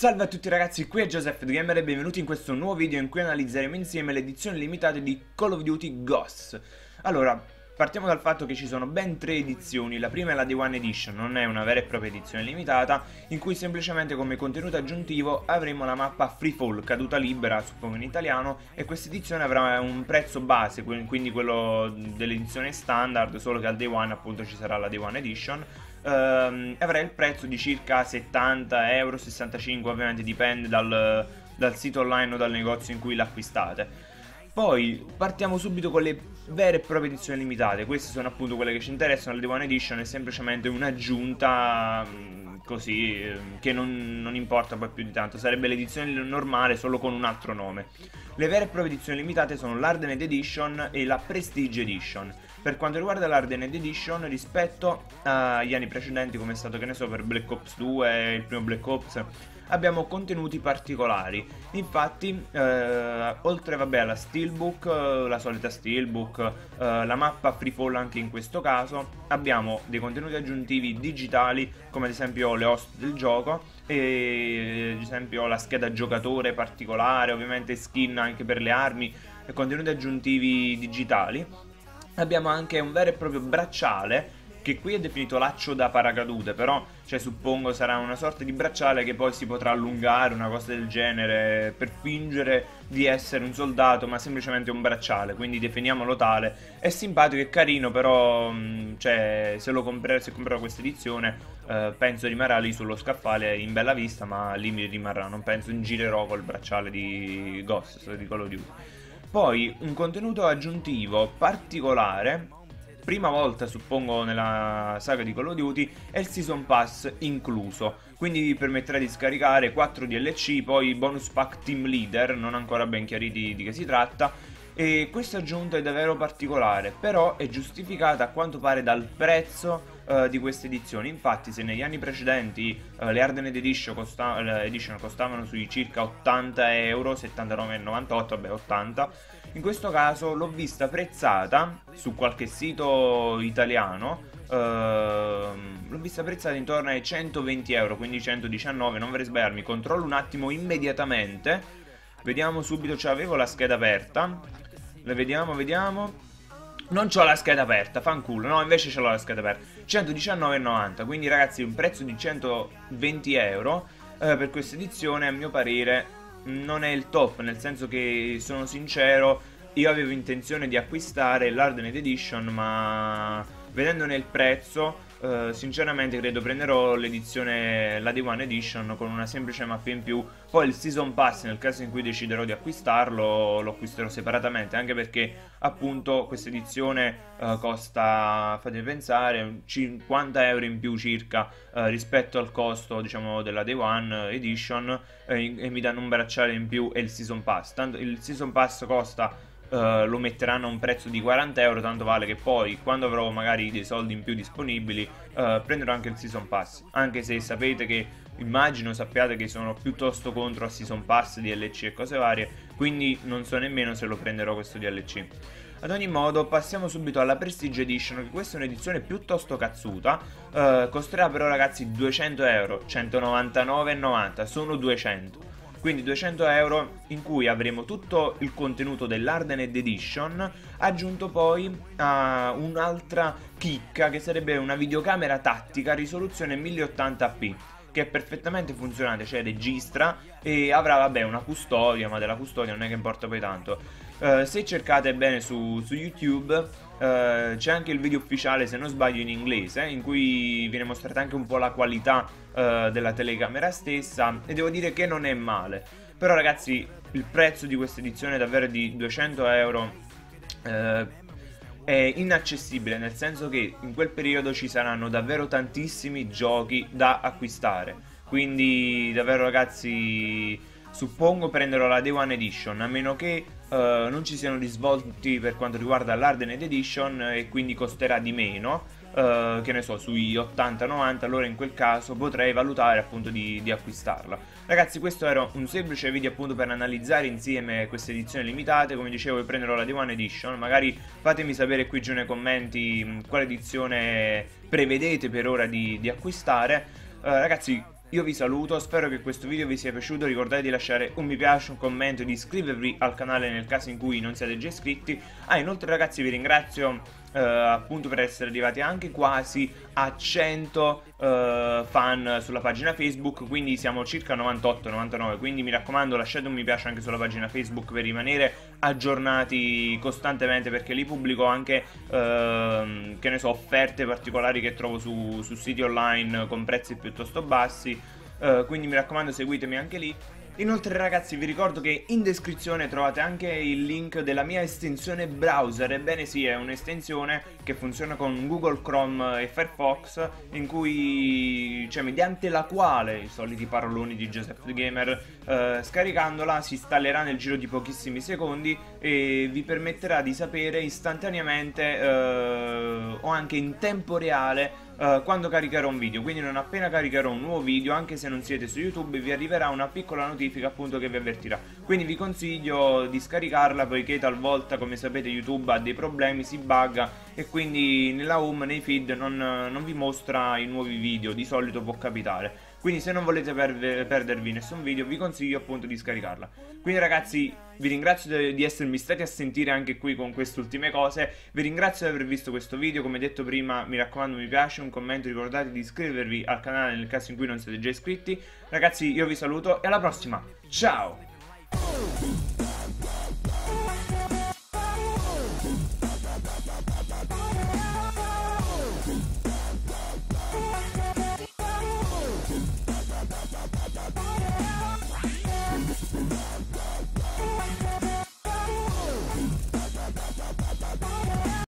Salve a tutti ragazzi, qui è Joseph The Gamer e benvenuti in questo nuovo video in cui analizzeremo insieme le edizioni limitate di Call of Duty Ghosts. Allora, partiamo dal fatto che ci sono ben 3 edizioni. La prima è la Day One Edition, non è una vera e propria edizione limitata, in cui semplicemente come contenuto aggiuntivo avremo la mappa Free Fall, caduta libera, suppongo in italiano, e questa edizione avrà un prezzo base, quindi quello dell'edizione standard, solo che al Day One appunto ci sarà la Day One Edition. Avrà il prezzo di circa 70 euro, 65, ovviamente dipende dal sito online o dal negozio in cui l'acquistate. Poi partiamo subito con le vere e proprie edizioni limitate. Queste sono appunto quelle che ci interessano. La Day One Edition è semplicemente un'aggiunta così, che non importa poi più di tanto. Sarebbe l'edizione normale solo con un altro nome. Le vere e proprie edizioni limitate sono l'Hardened Edition e la Prestige Edition. Per quanto riguarda l'Hardened Edition, rispetto agli anni precedenti, come è stato, che ne so, per Black Ops 2 e il primo Black Ops, abbiamo contenuti particolari. Infatti, oltre vabbè alla Steelbook, la solita Steelbook, la mappa Free Fall anche in questo caso, abbiamo dei contenuti aggiuntivi digitali, come ad esempio le host del gioco, e ad esempio la scheda giocatore particolare, ovviamente skin anche per le armi, e contenuti aggiuntivi digitali. Abbiamo anche un vero e proprio bracciale, che qui è definito laccio da paracadute, però cioè, suppongo sarà una sorta di bracciale che poi si potrà allungare, una cosa del genere, per fingere di essere un soldato, ma semplicemente un bracciale, quindi definiamolo tale. È simpatico e carino, però cioè, se comprerò questa edizione, penso rimarrà lì sullo scaffale in bella vista, ma lì mi rimarrà, non penso girerò col bracciale di Ghost, di Call of Duty. Poi un contenuto aggiuntivo particolare, prima volta suppongo nella saga di Call of Duty, è il Season Pass incluso, quindi vi permetterà di scaricare 4 DLC, poi bonus pack Team Leader, non ancora ben chiariti di che si tratta, e questa aggiunta è davvero particolare, però è giustificata a quanto pare dal prezzo di queste edizioni. Infatti se negli anni precedenti le Hardened Edition costavano sui circa 80 euro, 79,98, vabbè 80, in questo caso l'ho vista prezzata su qualche sito italiano, l'ho vista prezzata intorno ai 120 euro, quindi 119, non vorrei sbagliarmi, controllo un attimo immediatamente, vediamo subito, cioè avevo la scheda aperta, la vediamo. Non c'ho la scheda aperta, fanculo, no, invece ce l'ho la scheda aperta. 119,90, quindi ragazzi un prezzo di 120 euro per questa edizione a mio parere non è il top, nel senso che, sono sincero, io avevo intenzione di acquistare l'Hardened Edition, ma vedendone il prezzo, sinceramente credo prenderò l'edizione, la Day One Edition con una semplice mappa in più. Poi il Season Pass, nel caso in cui deciderò di acquistarlo, lo acquisterò separatamente, anche perché appunto questa edizione costa, fatemi pensare, 50 euro in più circa rispetto al costo, diciamo, della Day One Edition, e mi danno un bracciale in più e il Season Pass. Tanto il Season Pass costa, lo metteranno a un prezzo di 40 euro, tanto vale che poi quando avrò magari dei soldi in più disponibili prenderò anche il Season Pass, anche se sapete che, sappiate che sono piuttosto contro a Season Pass, DLC e cose varie, quindi non so nemmeno se lo prenderò questo DLC. Ad ogni modo passiamo subito alla Prestige Edition, che questa è un'edizione piuttosto cazzuta, costerà però ragazzi 200 euro, 199,90, sono 200. Quindi 200 euro in cui avremo tutto il contenuto dell'Hardened Edition, aggiunto poi a un'altra chicca che sarebbe una videocamera tattica a risoluzione 1080p, che è perfettamente funzionante, cioè registra e avrà vabbè una custodia, ma della custodia non è che importa poi tanto. Se cercate bene su YouTube c'è anche il video ufficiale, se non sbaglio in inglese, in cui viene mostrata anche un po' la qualità della telecamera stessa, e devo dire che non è male. Però ragazzi, il prezzo di questa edizione è davvero di 200 euro, è inaccessibile, nel senso che in quel periodo ci saranno davvero tantissimi giochi da acquistare, quindi davvero ragazzi, suppongo prenderò la Day One Edition, a meno che non ci siano risvolti per quanto riguarda l'Hardened Edition e quindi costerà di meno, che ne so, sui 80-90, allora in quel caso potrei valutare appunto di acquistarla. Ragazzi, questo era un semplice video appunto per analizzare insieme queste edizioni limitate. Come dicevo, io prenderò la Day One Edition, magari fatemi sapere qui giù nei commenti quale edizione prevedete per ora di acquistare. Ragazzi, io vi saluto, spero che questo video vi sia piaciuto, ricordate di lasciare un mi piace, un commento e di iscrivervi al canale nel caso in cui non siate già iscritti. Inoltre ragazzi vi ringrazio appunto per essere arrivati anche quasi a 100 fan sulla pagina Facebook, quindi siamo circa 98-99, quindi mi raccomando lasciate un mi piace anche sulla pagina Facebook per rimanere aggiornati costantemente, perché lì pubblico anche che ne so, offerte particolari che trovo su siti online con prezzi piuttosto bassi, quindi mi raccomando seguitemi anche lì. Inoltre ragazzi vi ricordo che in descrizione trovate anche il link della mia estensione browser. Ebbene sì, è un'estensione che funziona con Google Chrome e Firefox, in cui, cioè mediante la quale, i soliti paroloni di Joseph the Gamer, scaricandola si installerà nel giro di pochissimi secondi e vi permetterà di sapere istantaneamente o anche in tempo reale quando caricherò un video. Quindi non appena caricherò un nuovo video, anche se non siete su YouTube, vi arriverà una piccola notifica appunto che vi avvertirà. Quindi vi consiglio di scaricarla, poiché talvolta, come sapete, YouTube ha dei problemi, si bugga e quindi nella home, nei feed non vi mostra i nuovi video. Di solito può capitare. Quindi se non volete perdervi nessun video, vi consiglio appunto di scaricarla. Quindi ragazzi vi ringrazio di essermi stati a sentire anche qui con queste ultime cose. Vi ringrazio di aver visto questo video. Come detto prima, mi raccomando mi piace, un commento, ricordate di iscrivervi al canale nel caso in cui non siete già iscritti. Ragazzi io vi saluto e alla prossima, ciao!